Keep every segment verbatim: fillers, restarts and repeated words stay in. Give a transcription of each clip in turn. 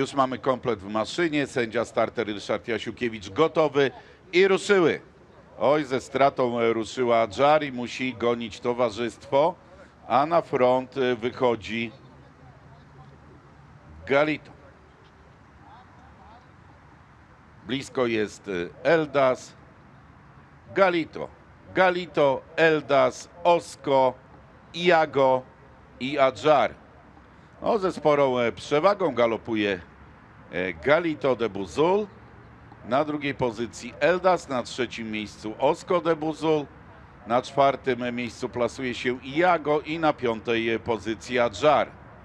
Już mamy komplet w maszynie, sędzia starter Ryszard Jasiukiewicz gotowy i ruszyły. Oj, ze stratą ruszyła Adżar, musi gonić towarzystwo, a na front wychodzi Galito. Blisko jest Eldas, Galito, Galito, Eldas, Osko, Iago i Adżar. No, ze sporą przewagą galopuje Galito de Buzul. Na drugiej pozycji Eldas, na trzecim miejscu Osko de Buzul. Na czwartym miejscu plasuje się Iago i na piątej pozycji Adżar.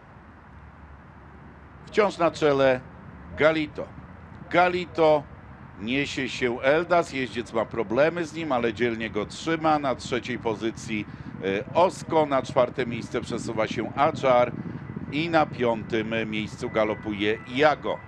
Wciąż na czele Galito. Galito, niesie się Eldas, jeździec ma problemy z nim, ale dzielnie go trzyma. Na trzeciej pozycji Osko, na czwarte miejsce przesuwa się Adżar i na piątym miejscu galopuje Iago.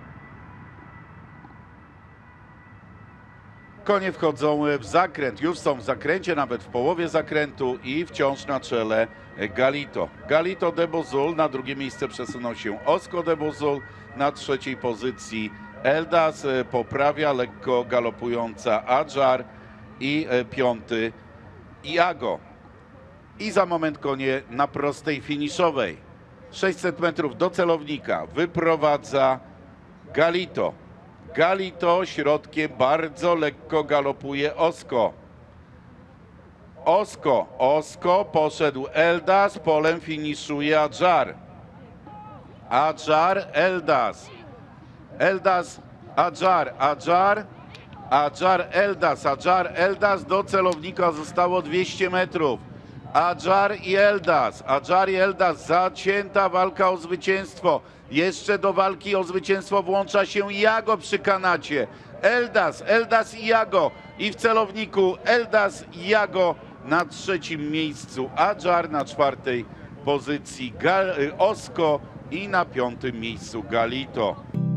Konie wchodzą w zakręt, już są w zakręcie, nawet w połowie zakrętu i wciąż na czele Galito. Galito de Buzul, na drugie miejsce przesunął się Osko de Buzul, na trzeciej pozycji Eldas, poprawia lekko galopująca Adżar i piąty Iago. I za moment konie na prostej finiszowej. sześćset metrów do celownika wyprowadza Galito. Galito środkiem bardzo lekko galopuje Osko. Osko, Osko, poszedł Eldas, polem finiszuje Adżar. Adżar, Eldas. Eldas, Adżar, Adżar, Adżar, Eldas, Adżar, Eldas, do celownika zostało dwieście metrów. Adżar i Eldas, Adżar i Eldas, zacięta walka o zwycięstwo. Jeszcze do walki o zwycięstwo włącza się Iago przy kanacie. Eldas, Eldas i Iago i w celowniku Eldas i Iago, na trzecim miejscu Adżar, na czwartej pozycji Gal Osko i na piątym miejscu Galito.